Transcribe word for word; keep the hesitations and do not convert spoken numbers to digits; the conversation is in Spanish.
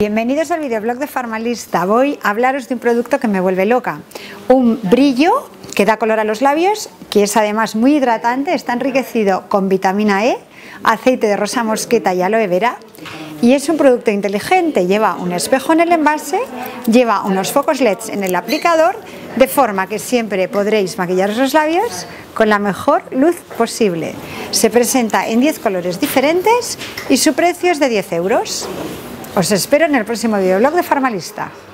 Bienvenidos al videoblog de Farmalista. Voy a hablaros de un producto que me vuelve loca. Un brillo que da color a los labios, que es además muy hidratante, está enriquecido con vitamina E, aceite de rosa mosqueta y aloe vera. Y es un producto inteligente, lleva un espejo en el envase, lleva unos focos L E Ds en el aplicador, de forma que siempre podréis maquillaros los labios con la mejor luz posible. Se presenta en diez colores diferentes y su precio es de diez euros. Os espero en el próximo videoblog de Farmalista.